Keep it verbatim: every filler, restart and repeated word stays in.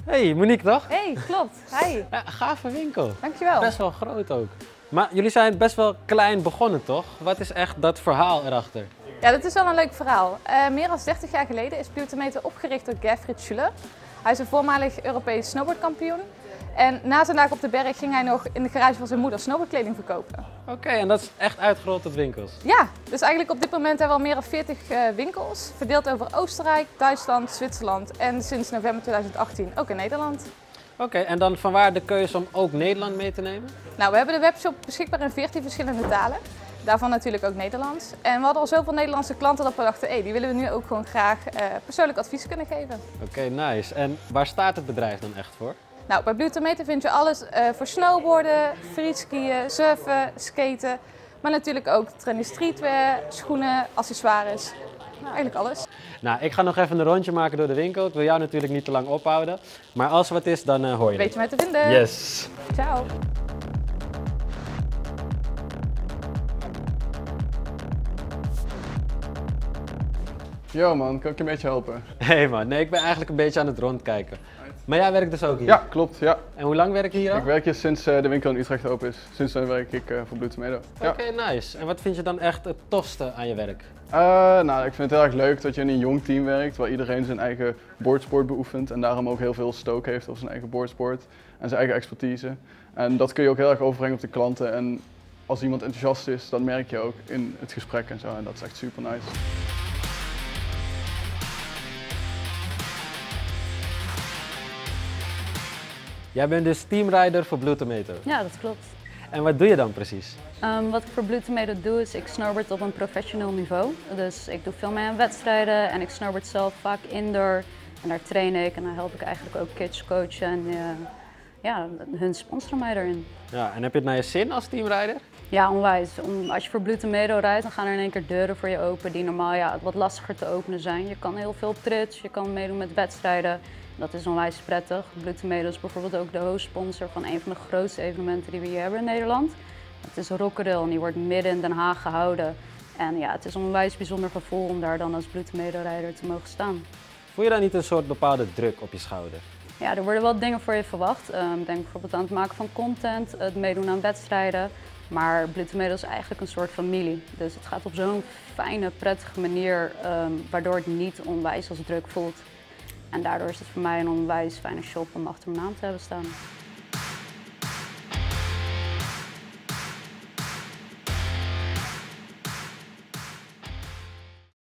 Hey, Monique toch? Hey, klopt. Hi. Ja, gave winkel. Dankjewel. Best wel groot ook. Maar jullie zijn best wel klein begonnen toch? Wat is echt dat verhaal erachter? Ja, dat is wel een leuk verhaal. Uh, meer dan dertig jaar geleden is Blutometer opgericht door Gerfried Schuller. Hij is een voormalig Europees snowboardkampioen. En na zijn dag op de berg ging hij nog in de garage van zijn moeder snowboardkleding verkopen. Oké, okay, en dat is echt uitgerold tot winkels? Ja, dus eigenlijk op dit moment hebben we al meer dan veertig uh, winkels. Verdeeld over Oostenrijk, Duitsland, Zwitserland en sinds november tweeduizend achttien ook in Nederland. Oké, okay, en dan vanwaar de keuze om ook Nederland mee te nemen? Nou, we hebben de webshop beschikbaar in veertien verschillende talen. Daarvan natuurlijk ook Nederlands. En we hadden al zoveel Nederlandse klanten dat we dachten, hey, die willen we nu ook gewoon graag uh, persoonlijk advies kunnen geven. Oké, okay, nice. En waar staat het bedrijf dan echt voor? Nou, bij Blutometer vind je alles uh, voor snowboarden, freeskiën, surfen, skaten. Maar natuurlijk ook trendy streetwear, schoenen, accessoires. Nou, eigenlijk alles. Nou, ik ga nog even een rondje maken door de winkel. Ik wil jou natuurlijk niet te lang ophouden. Maar als er wat is, dan uh, hoor je Weet je mij te vinden. Yes. Ciao. Yo man, kan ik je een beetje helpen? Hé hey man, nee, ik ben eigenlijk een beetje aan het rondkijken. Maar jij werkt dus ook hier? Ja, klopt. Ja. En hoe lang werk je hier al? Ik werk hier sinds uh, de winkel in Utrecht open is. Sinds dan werk ik uh, voor Blutometer. Oké, okay, ja. Nice. En wat vind je dan echt het tofste aan je werk? Uh, nou, ik vind het heel erg leuk dat je in een jong team werkt waar iedereen zijn eigen boardsport beoefent en daarom ook heel veel stoke heeft op zijn eigen boardsport en zijn eigen expertise. En dat kun je ook heel erg overbrengen op de klanten en als iemand enthousiast is, dan merk je ook in het gesprek en zo en dat is echt super nice. Jij bent dus teamrider voor Blutometer? Ja, dat klopt. En wat doe je dan precies? Um, wat ik voor Blutometer doe is ik snowboard op een professioneel niveau. Dus ik doe veel mee aan wedstrijden en ik snowboard zelf vaak indoor. En daar train ik en dan help ik eigenlijk ook kids coachen en uh, ja, hun sponsoren mij erin. Ja, en heb je het naar je zin als teamrider? Ja, onwijs. Om, als je voor Blutometer rijdt, dan gaan er in één keer deuren voor je open die normaal ja, wat lastiger te openen zijn. Je kan heel veel op trits, je kan meedoen met wedstrijden. Dat is onwijs prettig. Blutometer is bijvoorbeeld ook de hoofdsponsor van een van de grootste evenementen die we hier hebben in Nederland. Het is Rock'n'Roll en die wordt midden in Den Haag gehouden. En ja, het is een onwijs bijzonder gevoel om daar dan als Blutometer-rijder te mogen staan. Voel je dan niet een soort bepaalde druk op je schouder? Ja, er worden wel dingen voor je verwacht. Um, denk bijvoorbeeld aan het maken van content, het meedoen aan wedstrijden. Maar Blutometer is eigenlijk een soort familie. Dus het gaat op zo'n fijne, prettige manier, um, waardoor het niet onwijs als druk voelt. En daardoor is het voor mij een onwijs fijne shop om achter mijn naam te hebben staan.